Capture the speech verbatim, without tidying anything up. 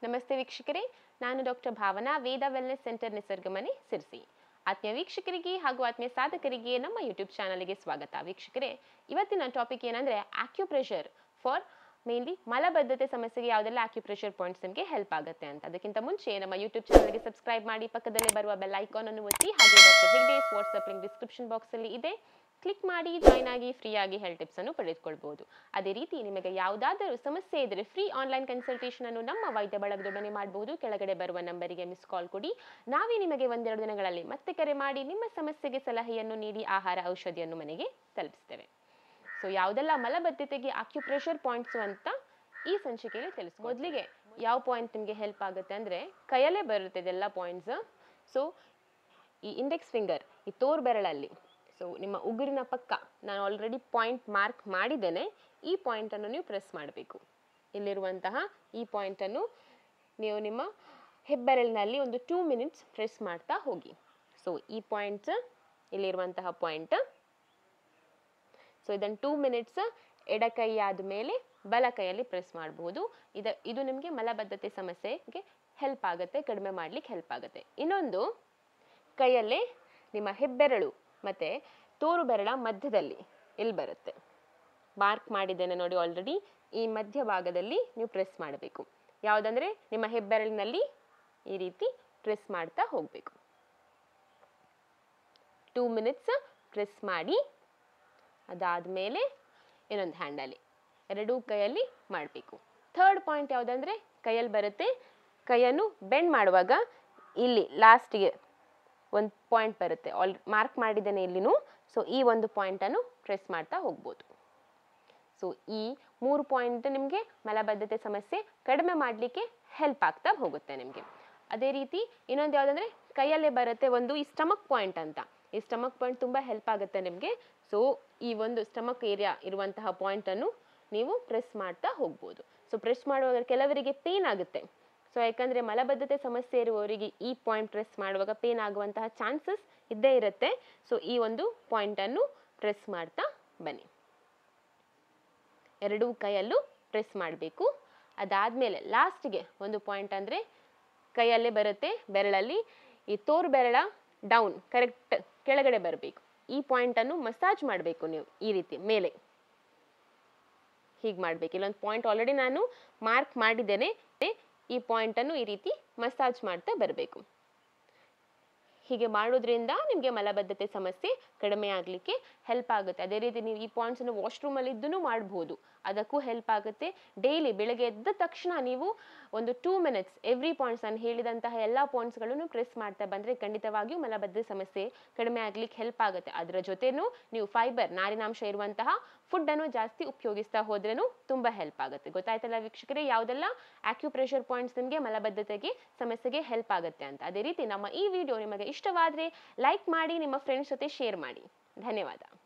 ನಮಸ್ತೆ ವೀಕ್ಷಕರೇ, ನಾನು doctor Bhavana Veda wellness centre Nisargamane Sirsi. ಆತ್ಮೀಯ ವೀಕ್ಷಕರಿಗೆ ಹಾಗೂ ಆತ್ಮೀಯ ಸಾಧಕರಿಗೆ ನಮ್ಮ ಯೂಟ್ಯೂಬ್ ಚಾನಲ್ಗೆ ಸ್ವಾಗತ. ವೀಕ್ಷಕರೇ, ಇವತ್ತಿನ ಟಾಪಿಕ್ ಏನಂದ್ರೆ ಆಕ್ಯುಪ್ರೆಷರ್ ಫಾರ್ ಮೇನ್ಲಿ ಮಲಬದ್ಧತೆ ಸಮಸ್ಯೆಗೆ ಯಾವುದೆಲ್ಲ ಆಕ್ಯುಪ್ರೆಷರ್ ಪಾಯಿಂಟ್ಸ್ ನಿಮಗೆ ಹೆಲ್ಪ್ ಆಗುತ್ತೆ ಅಂತ. ಅದಕ್ಕಿಂತ ಮುಂಚೆ ನಮ್ಮ ಯೂಟ್ಯೂಬ್ ಚಾನಲ್ಗೆ ಸಬ್ಸ್ಕ್ರೈಬ್ ಮಾಡಿ, ಪಕ್ಕದಲ್ಲೇ ಬರುವ ಬೆಲ್ ಐಕಾನ್ ಅನ್ನು ಒತ್ತಿ, ಹಾಗೆ doctor Hegde's WhatsApp link description box ಅಲ್ಲಿ ಇದೆ, ಕ್ಲಿಕ್ ಮಾಡಿ ಜಾಯ್ನ್ ಆಗಿ ಫ್ರೀಯಾಗಿ ಹೆಲ್ತ್ ಟಿಪ್ಸ್ ಅನ್ನು ಪಡೆದುಕೊಳ್ಳಬಹುದು. ಅದೇ ರೀತಿ ನಿಮಗೆ ಯಾವುದಾದರೂ ಸಮಸ್ಯೆ ಇದ್ದರೆ ಫ್ರೀ ಆನ್ಲೈನ್ ಕನ್ಸಲ್ಟೇಷನ್ ಅನ್ನು ನಮ್ಮ ವೈದ್ಯ ಬಳಗದೊಡನೆ ಮಾಡಬಹುದು. ಕೆಳಗಡೆ ಬರುವ ನಂಬರಿಗೆ ಮಿಸ್ ಕಾಲ್ ಕೊಡಿ, ನಾವೇ ನಿಮಗೆ ಒಂದೆರಡು ದಿನಗಳಲ್ಲಿ ಮತ್ತೆ ಕರೆ ಮಾಡಿ ನಿಮ್ಮ ಸಮಸ್ಯೆಗೆ ಸಲಹೆಯನ್ನು ನೀಡಿ ಆಹಾರ ಔಷಧಿಯನ್ನು ಮನೆಗೆ ತಲುಪಿಸ್ತೇವೆ. ಸೊ ಯಾವುದೆಲ್ಲ ಮಲಬದ್ಧತೆಗೆ ಆಕ್ಯುಪ್ರೆಷರ್ ಪಾಯಿಂಟ್ಸ್ ಅಂತ ಈ ಸಂಚಿಕೆಯಲ್ಲಿ ತಿಳಿಸ್. ಮೊದಲಿಗೆ ಯಾವ ಪಾಯಿಂಟ್ ನಿಮಗೆ ಹೆಲ್ಪ್ ಆಗುತ್ತೆ ಅಂದ್ರೆ ಕೈಯಲ್ಲೇ ಬರುತ್ತೆ ಇದೆಲ್ಲ ಪಾಯಿಂಟ್ಸ್. ಸೊ ಈ ಇಂಡೆಕ್ಸ್ ಫಿಂಗರ್, ಈ ತೋರ್ ಬೆರಳಲ್ಲಿ, ಸೊ ನಿಮ್ಮ ಉಗುರಿನ ಪಕ್ಕ ನಾನು ಆಲ್ರೆಡಿ ಪಾಯಿಂಟ್ ಮಾರ್ಕ್ ಮಾಡಿದ್ದೇನೆ. ಈ ಪಾಯಿಂಟನ್ನು ನೀವು ಪ್ರೆಸ್ ಮಾಡಬೇಕು. ಇಲ್ಲಿರುವಂತಹ ಈ ಪಾಯಿಂಟನ್ನು ನೀವು ನಿಮ್ಮ ಹೆಬ್ಬೆರಳಿನಲ್ಲಿ ಒಂದು ಟೂ ಮಿನಿಟ್ಸ್ ಪ್ರೆಸ್ ಮಾಡ್ತಾ ಹೋಗಿ. ಸೊ ಈ ಪಾಯಿಂಟ್ಸ್, ಇಲ್ಲಿರುವಂತಹ ಪಾಯಿಂಟ್, ಸೊ ಇದನ್ನು ಟೂ ಮಿನಿಟ್ಸ್ ಎಡ ಕೈ ಆದಮೇಲೆ ಬಲ ಕೈಯಲ್ಲಿ ಪ್ರೆಸ್ ಮಾಡಬಹುದು. ಇದ ಇದು ನಿಮಗೆ ಮಲಬದ್ಧತೆ ಸಮಸ್ಯೆಗೆ ಹೆಲ್ಪ್ ಆಗುತ್ತೆ, ಕಡಿಮೆ ಮಾಡ್ಲಿಕ್ಕೆ ಹೆಲ್ಪ್ ಆಗುತ್ತೆ. ಇನ್ನೊಂದು, ಕೈಯಲ್ಲೇ ನಿಮ್ಮ ಹೆಬ್ಬೆರಳು ಮತ್ತೆ ತೋರು ಬೆರಳ ಮಧ್ಯದಲ್ಲಿ ಇಲ್ಲಿ ಬರುತ್ತೆ, ಮಾರ್ಕ್ ಮಾಡಿದ್ದೇನೆ ನೋಡಿ ಆಲ್ರೆಡಿ. ಈ ಮಧ್ಯ ಭಾಗದಲ್ಲಿ ನೀವು ಪ್ರೆಸ್ ಮಾಡಬೇಕು. ಯಾವುದಂದ್ರೆ ನಿಮ್ಮ ಹೆಬ್ಬೆರಳಿನಲ್ಲಿ ಈ ರೀತಿ ಪ್ರೆಸ್ ಮಾಡ್ತಾ ಹೋಗಬೇಕು. ಟೂ ಮಿನಿಟ್ಸ್ ಪ್ರೆಸ್ ಮಾಡಿ, ಅದಾದಮೇಲೆ ಇನ್ನೊಂದು ಹ್ಯಾಂಡಲ್ಲಿ ಎರಡೂ ಕೈಯಲ್ಲಿ ಮಾಡಬೇಕು. ಥರ್ಡ್ ಪಾಯಿಂಟ್ ಯಾವುದಂದ್ರೆ ಕೈಯಲ್ಲಿ ಬರುತ್ತೆ, ಕೈಯನ್ನು ಬೆಂಡ್ ಮಾಡುವಾಗ ಇಲ್ಲಿ ಲಾಸ್ಟಿಗೆ ಒಂದು ಪಾಯಿಂಟ್ ಬರುತ್ತೆ, ಆಲ್ ಮಾರ್ಕ್ ಮಾಡಿದ್ದೇನೆ ಇಲ್ಲಿನೂ. ಸೊ ಈ ಒಂದು ಪಾಯಿಂಟನ್ನು ಪ್ರೆಸ್ ಮಾಡ್ತಾ ಹೋಗ್ಬೋದು. ಸೊ ಈ ಮೂರು ಪಾಯಿಂಟ್ ನಿಮಗೆ ಮಲಬದ್ಧತೆ ಸಮಸ್ಯೆ ಕಡಿಮೆ ಮಾಡಲಿಕ್ಕೆ ಹೆಲ್ಪ್ ಆಗ್ತಾ ಹೋಗುತ್ತೆ ನಿಮಗೆ. ಅದೇ ರೀತಿ ಇನ್ನೊಂದು ಯಾವುದಂದ್ರೆ ಕೈಯಲ್ಲೇ ಬರುತ್ತೆ ಒಂದು ಈ ಸ್ಟಮಕ್ ಪಾಯಿಂಟ್ ಅಂತ. ಈ ಸ್ಟಮಕ್ ಪಾಯಿಂಟ್ ತುಂಬ ಹೆಲ್ಪ್ ಆಗುತ್ತೆ ನಿಮಗೆ. ಸೊ ಈ ಒಂದು ಸ್ಟಮಕ್ ಏರಿಯಾ ಇರುವಂತಹ ಪಾಯಿಂಟನ್ನು ನೀವು ಪ್ರೆಸ್ ಮಾಡ್ತಾ ಹೋಗ್ಬೋದು. ಸೊ ಪ್ರೆಸ್ ಮಾಡುವಾಗ ಕೆಲವರಿಗೆ ಪೇನ್ ಆಗುತ್ತೆ. ಸೊ ಯಾಕಂದರೆ ಮಲಬದ್ಧತೆ ಸಮಸ್ಯೆ ಇರುವವರಿಗೆ ಈ ಪಾಯಿಂಟ್ ಪ್ರೆಸ್ ಮಾಡುವಾಗ ಪೇನ್ ಆಗುವಂತಹ ಚಾನ್ಸಸ್ ಇದ್ದೇ ಇರುತ್ತೆ. ಸೊ ಈ ಒಂದು ಪಾಯಿಂಟನ್ನು ಪ್ರೆಸ್ ಮಾಡ್ತಾ ಬನ್ನಿ. ಎರಡೂ ಕೈಯಲ್ಲೂ ಪ್ರೆಸ್ ಮಾಡಬೇಕು. ಅದಾದಮೇಲೆ ಲಾಸ್ಟಿಗೆ ಒಂದು ಪಾಯಿಂಟ್ ಅಂದರೆ ಕೈಯಲ್ಲೇ ಬರುತ್ತೆ ಬೆರಳಲ್ಲಿ, ಈ ತೋರು ಬೆರಳ ಡೌನ್ ಕರೆಕ್ಟ್ ಕೆಳಗಡೆ ಬರಬೇಕು. ಈ ಪಾಯಿಂಟನ್ನು ಮಸಾಜ್ ಮಾಡಬೇಕು ನೀವು ಈ ರೀತಿ ಮೇಲೆ ಹೀಗೆ ಮಾಡಬೇಕು. ಇಲ್ಲೊಂದು ಪಾಯಿಂಟ್ ಆಲ್ರೆಡಿ ನಾನು ಮಾರ್ಕ್ ಮಾಡಿದ್ದೇನೆ. ಈ ಪಾಯಿಂಟನ್ನು ಈ ರೀತಿ ಮಸಾಜ್ ಮಾಡ್ತಾ ಬರಬೇಕು. ಹೀಗೆ ಮಾಡೋದ್ರಿಂದ ನಿಮಗೆ ಮಲಬದ್ಧತೆ ಸಮಸ್ಯೆ ಕಡಿಮೆ ಆಗಲಿಕ್ಕೆ ಹೆಲ್ಪ್ ಆಗುತ್ತೆ. ಅದೇ ರೀತಿ ನೀವು ಈ ಪಾಯಿಂಟ್ಸನ್ನು ವಾಶ್ರೂಮಲ್ಲಿ ಇದ್ದೂ ಮಾಡ್ಬೋದು, ಅದಕ್ಕೂ ಹೆಲ್ಪ್ ಆಗುತ್ತೆ. ಡೈಲಿ ಬೆಳಗ್ಗೆ ಎದ್ದ ತಕ್ಷಣ ನೀವು ಒಂದು ಟೂ ಮಿನಿಟ್ಸ್ ಎವ್ರಿ ಪಾಯಿಂಟ್ಸ್, ನಾನು ಹೇಳಿದಂತಹ ಎಲ್ಲ ಪಾಯಿಂಟ್ಸ್ಗಳನ್ನು ಪ್ರೆಸ್ ಮಾಡ್ತಾ ಬಂದರೆ ಖಂಡಿತವಾಗಿಯೂ ಮಲಬದ್ಧತೆ ಸಮಸ್ಯೆ ಕಡಿಮೆ ಆಗಲಿಕ್ಕೆ ಹೆಲ್ಪ್ ಆಗುತ್ತೆ. ಅದರ ಜೊತೆನೂ ನೀವು ಫೈಬರ್, ನಾರಿನಾಂಶ ಇರುವಂತಹ ಫುಡ್ಡನ್ನು ಜಾಸ್ತಿ ಉಪಯೋಗಿಸ್ತಾ ಹೋದ್ರೂ ತುಂಬ ಹೆಲ್ಪ್ ಆಗುತ್ತೆ. ಗೊತ್ತಾಯ್ತಲ್ಲ ವೀಕ್ಷಕರೇ, ಯಾವುದೆಲ್ಲ ಆಕ್ಯುಪ್ರೆಷರ್ ಪಾಯಿಂಟ್ಸ್ ನಿಮಗೆ ಮಲಬದ್ಧತೆಗೆ ಸಮಸ್ಯೆಗೆ ಹೆಲ್ಪ್ ಆಗುತ್ತೆ ಅಂತ. ಅದೇ ರೀತಿ ನಮ್ಮ ಈ ವಿಡಿಯೋ ನಿಮಗೆ ಇಷ್ಟವಾದರೆ ಲೈಕ್ ಮಾಡಿ, ನಿಮ್ಮ ಫ್ರೆಂಡ್ಸ್ ಜೊತೆ ಶೇರ್ ಮಾಡಿ. ಧನ್ಯವಾದ.